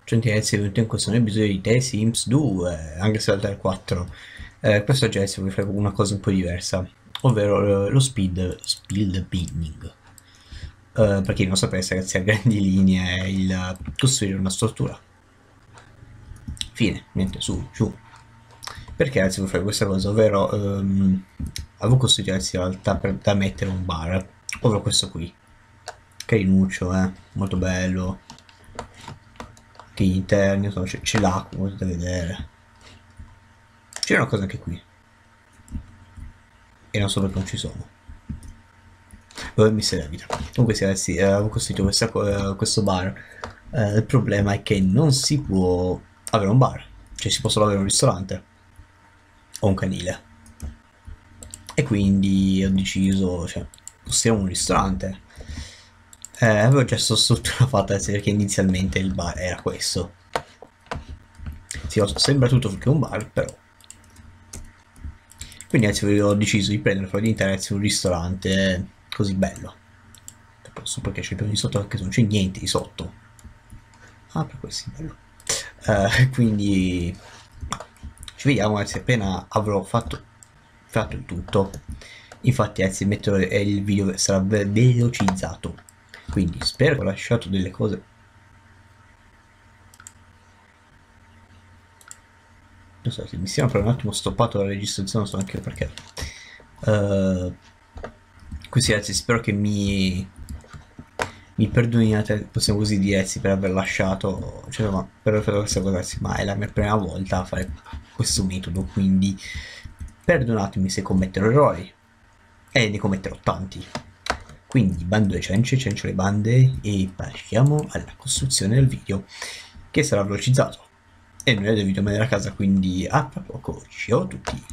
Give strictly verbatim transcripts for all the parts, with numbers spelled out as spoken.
Gentilezza, benvenuti in questo nuovo episodio di The Sims due, anche se è il quattro. Eh, questo oggi voglio fare una cosa un po' diversa, ovvero eh, lo speed, speed building. Eh, per chi non sapesse, ragazzi, a grandi linee è il costruire una struttura. Fine, niente, su, giù. Perché ragazzi voglio fare questa cosa, ovvero ehm, avevo costruito ragazzi in realtà per, da mettere un bar, ovvero questo qui. Carinuccio, eh, molto bello. Che gli interni, insomma, c'è, c'è l'acqua, come potete vedere. C'è una cosa anche qui. E non so perché non ci sono. Dove mi sei la vita. Comunque sì, ragazzi, eh, avevo costruito questa, eh, questo bar. Eh, il problema è che non si può avere un bar. Cioè si può solo avere un ristorante. O un canile. E quindi ho deciso, cioè, costruiamo un ristorante. Eh, avevo già questa struttura fatta perché inizialmente il bar era questo. Sì, sembra tutto che un bar, però. Quindi anzi ho deciso di prendere fuori di interesse un ristorante così bello. Posso perché c'è più di sotto anche se non c'è niente di sotto. Ah, per questo è bello. Uh, quindi ci vediamo anzi appena avrò fatto, fatto il tutto. Infatti anzi metterò il video sarà velocizzato. Quindi spero che ho lasciato delle cose. Non so se mi siano per un attimo stoppato la registrazione, non so neanche perché. Uh, così ragazzi spero che mi mi perdoniate, possiamo così dire, per aver lasciato, cioè ma per aver fatto questa cosa ragazzi, ma è la mia prima volta a fare questo metodo, quindi perdonatemi se commetterò errori e ne commetterò tanti. Quindi bando le cenci, cencio le bande e passiamo alla costruzione del video che sarà velocizzato. E non è del video ma della casa, quindi a tra poco, ciao a tutti.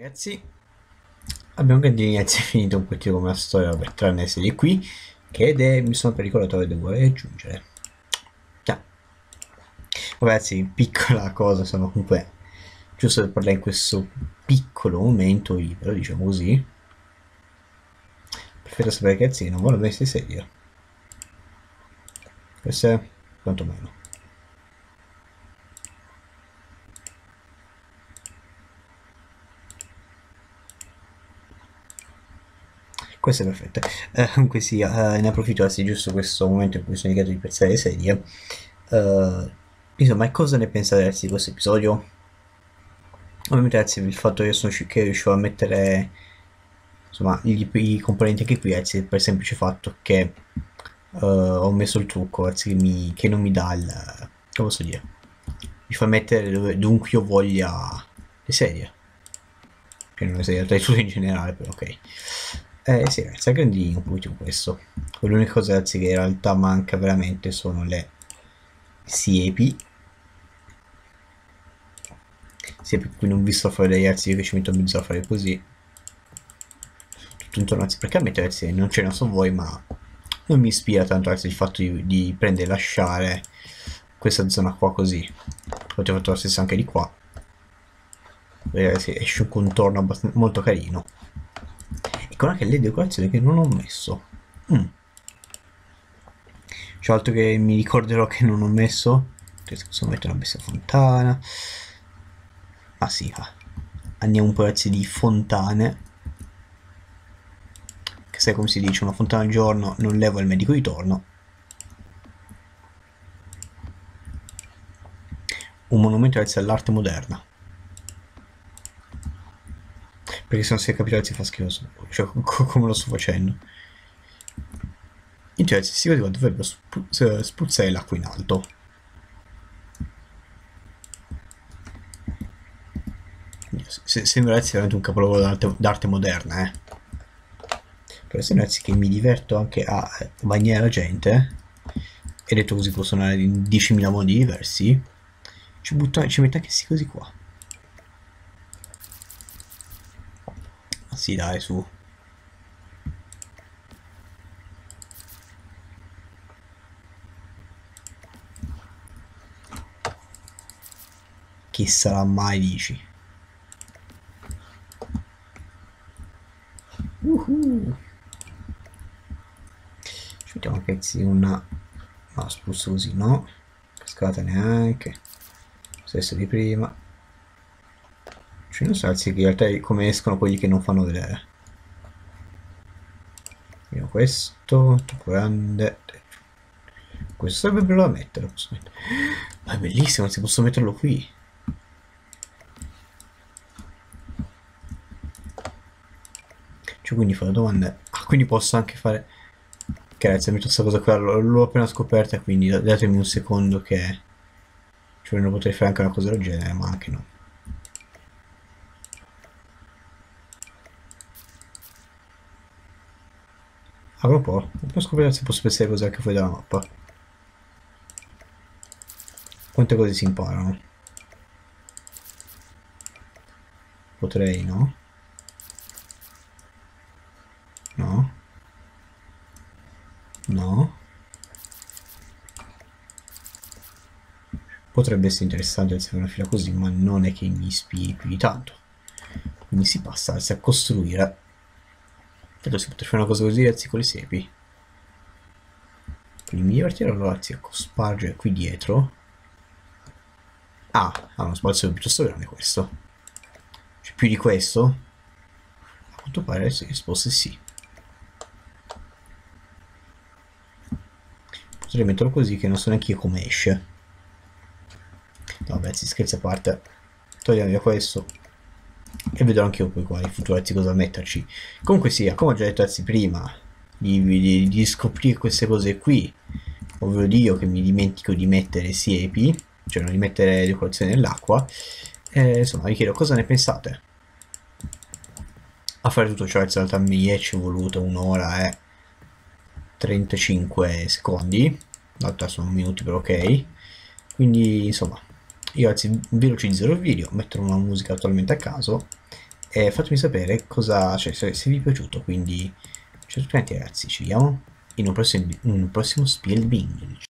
Ragazzi, abbiamo ragazzi finito un pochino come la storia per tranne serie qui, che ed è, mi sono ricordato che devo aggiungere. Già. Ragazzi, piccola cosa, sono comunque giusto per parlare in questo piccolo momento libero, diciamo così. Preferito sapere ragazzi che non voglio mettere serie. Questo è quantomeno. Questa è perfetta. Eh, comunque sia, eh, ne approfitto adesso giusto questo momento in cui sono indicato di pensare le serie. Uh, insomma, cosa ne pensate ragazzi di questo episodio? Ovviamente ragazzi il fatto che io sono che riuscivo a mettere insomma i, i componenti anche qui ragazzi per il semplice fatto che uh, ho messo il trucco ragazzi che, mi, che non mi dà il come posso dire mi fa mettere dove, dovunque io voglia le serie, che non le serie tra tutte in generale, però ok. Eh sì ragazzi, aggrandi un pochino questo. L'unica cosa ragazzi che in realtà manca veramente sono le siepi. Siepi qui non vi sto a fare ragazzi, io che ci metto a mezzo a fare così. Tutto intorno ragazzi, perché a me ragazzi non ce ne so voi, ma non mi ispira tanto ragazzi il fatto di, di prendere e lasciare questa zona qua così. Potete fare lo stesso anche di qua. Ragazzi, esce un contorno molto carino. E con anche le decorazioni che non ho messo. Mm. C'è altro che mi ricorderò che non ho messo. Posso mettere una bestia fontana. Ah sì, ah. Andiamo un po' ragazzi di fontane. Che sai come si dice, una fontana al giorno non leva il medico di torno. Un monumento ragazzi all'arte moderna. Perché se non si è capito ragazzi fa schifo, cioè come lo sto facendo. In ragazzi si vede dovrebbero spru spruzzare l'acqua in alto. Se, sembra ragazzi veramente un capolavoro d'arte moderna, eh. Però se ragazzi che mi diverto anche a bagnare la gente, e detto così può suonare in diecimila modi diversi, ci, butta, ci metto anche questi così qua. Ma sì dai, su. Chi sarà mai, dici? Uh-huh. Ci mettiamo anche una... no, spruzzo così, no? Cascata neanche. Stesso di prima. Cioè non so ragazzi che in realtà come escono quelli che non fanno vedere. Vediamo questo, troppo grande. Questo sarebbe bello da mettere, posso mettere. Ma è bellissimo, se posso metterlo qui. Cioè quindi fa la domanda. Ah, quindi posso anche fare. Ok ragazzi, metto questa cosa qua, l'ho appena scoperta, quindi datemi un secondo che. Cioè non potrei fare anche una cosa del genere, ma anche no. Apro un po', ho appena scoperto se posso pensare cos'è anche fuori dalla mappa. Quante cose si imparano? Potrei, no? No? No? Potrebbe essere interessante essere una fila così, ma non è che mi ispiri più di tanto. Quindi si passa a costruire. Tanto si potrebbe fare una cosa così ragazzi con le siepi. Quindi mi divertirò ragazzi a cospargere qui dietro. Ah, ha uno spazio piuttosto grande questo. C'è più di questo? A quanto pare se risposte sì. Potrei metterlo così che non so neanche io come esce. No, vabbè, si scherza a parte. Togliamo via questo. E vedrò anche io poi qua in futuro ragazzi cosa metterci. Comunque sia, come ho già detto ragazzi prima, di, di, di scoprire queste cose qui, ovvero io che mi dimentico di mettere siepi, cioè non di mettere decorazione nell'acqua, eh, insomma vi chiedo cosa ne pensate. A fare tutto ciò ragazzi in realtà mi è ci voluto un'ora e trentacinque secondi, in realtà sono minuti però ok, quindi insomma io ragazzi velocizzerò il video, metterò una musica totalmente a caso e fatemi sapere cosa, cioè, se, se vi è piaciuto, quindi ciao a tutti quanti ragazzi, ci vediamo in un prossimo, in un prossimo Spielbing.